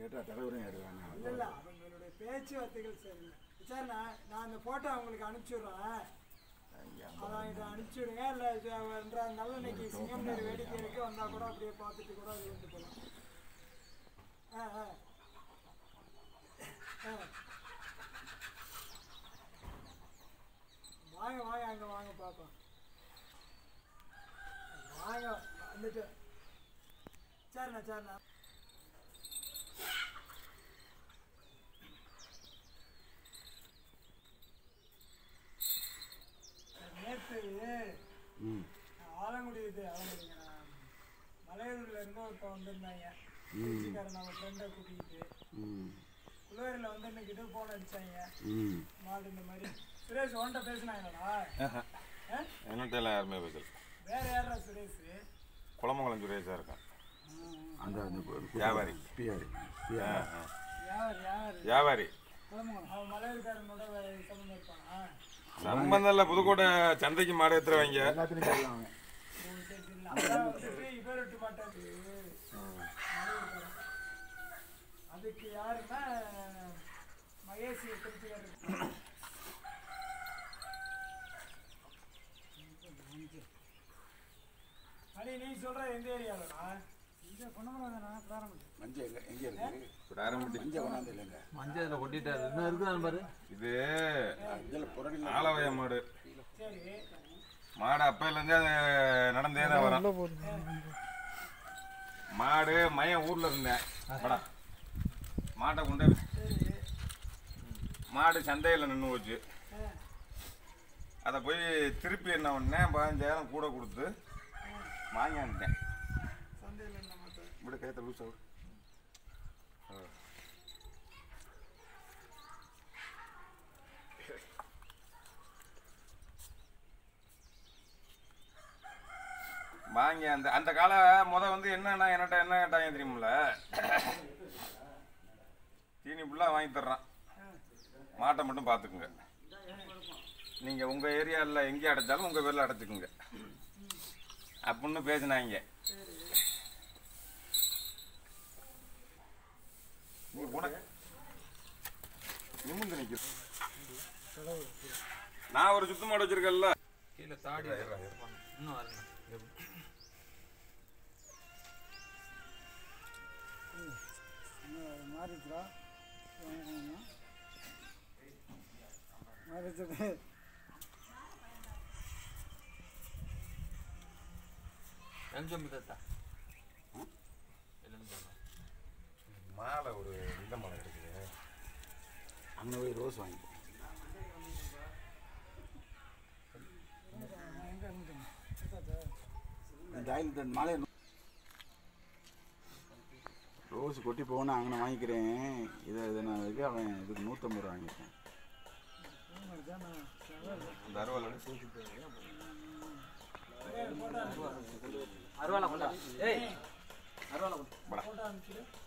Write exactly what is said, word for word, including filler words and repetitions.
கேட்டால் தலைவரையும் எடுவாங்க. இல்லை இல்லை அவங்களுடைய பேச்சுவார்த்தைகள் சரி சார். நான் நான் அந்த ஃபோட்டோ அவங்களுக்கு அனுப்பிச்சுடுறேன். அதான் இதை அனுப்பிச்சுடுங்க. இல்லை இது ரெண்டாவது இன்னைக்கு சிங்கம் நேர் வேடிக்கை இருக்கு வந்தால் கூட அப்படியே பார்த்துட்டு கூட அது வந்து போகலாம். ஆ ஆ ஆ வாங்க வாங்க அங்கே வாங்க பார்ப்போம். வாங்க வந்துட்டு சரிண்ணா சரிண்ணா. நேற்று ஆலங்குடி இது ஆலங்குடிங்க மலையூரில் இருந்து ஒருத்தர் வந்திருந்தாங்க. திருச்சிக்காரன் நம்ம ஃப்ரெண்டை கூட்டிக்கிட்டு குளூரில் வந்து இன்னைக்கு இது ஃபோன் அடித்தாங்க. மாடு இந்த மாதிரி சுரேஷ் ஒன்ட்ட பேசினாங்களா? என்கிட்ட எல்லாம் யாருமே பேசல. வேற யாரா சுரேஷ்? குளமங்கலம் சுரேஷாக இருக்கான். அந்த வியாபாரி பிஆரி யார் யார் வியாபாரி அவன் மலையூர்காரனோட சம்மந்தம் இருப்பானா? சம்பந்தம் இல்லை. புதுக்கோட்டை சந்தைக்கு மாடு எடுத்துருவாங்க. எல்லாத்துலையும் சொல்லுவாங்க. அதான் வந்துட்டு இவர் விட்டு மாட்டாரு. அதுக்கு யாருன்னா மகேஷ் திருச்சிக்காரர். அடி நீ சொல்ற எந்த ஏரியாவிலண்ணா? இங்கே பொண்ணமலாங்கண்ணா பிராரம்பி. மஞ்சள் எங்கே எங்கே இருக்குது? பிராரம்பி மஞ்சள் கொண்டாந்து இல்லைங்க. மஞ்சள் இதில் கொட்டிட்டாரு. இன்னும் இருக்குதான் பாரு. இது இதில் புறடி ஆலவய மாடு. சரி மாடு அப்பையிலேருந்தே அது நடந்தே தான் வரும். மாடு மையம் ஊரில் இருந்தேன். படா மாட்டை கொண்டு மாடு சந்தையில் நின்று போச்சு. அதை போய் திருப்பி என்ன பண்ணேன், பதினஞ்சாயிரம் கூட கொடுத்து வாங்கிட்டேன். சந்தையில் என்ன மாட்டேன் இப்படி கையத்தை லூஸ் ஆகும். வாங்கி அந்த அந்த கால முத வந்து என்னன்னா என்னட்ட என்ன கேட்டாங்க தெரியுமில்ல, தீனி ஃபுல்லாக வாங்கி தர்றான், மாட்டை மட்டும் பார்த்துக்குங்க, நீங்கள் உங்கள் ஏரியாவில் எங்கே அடைச்சாலும் உங்கள் பேரில் அடைச்சிக்குங்க அப்படின்னு பேசினாங்க. நீ உனக்கு நிமிந்து நிற்க. நான் ஒரு சுத்தம் மாடு வச்சிருக்கேன்ல கீழே தாடி இன்னும் வரணும். மாறிச்சுடா மாறிச்சது. மாலை ஒரு இந்த மாலை இருக்குது, அங்கே போய் ரோஸ் வாங்கிப்போம். இந்த ஆயில் மாலையை ரோஸ் கொட்டி போனால் அங்கே வாங்கிக்கிறேன். இதை இதை நான் இருக்கு அவன் இதுக்கு நூற்றம்பது ரூபா வாங்கியிருக்கேன். இந்த அறுவலை அறுவாலை கொண்டா. ஏய் அறுவாலை கொண்டா. போட்டோ அனுப்பிச்சு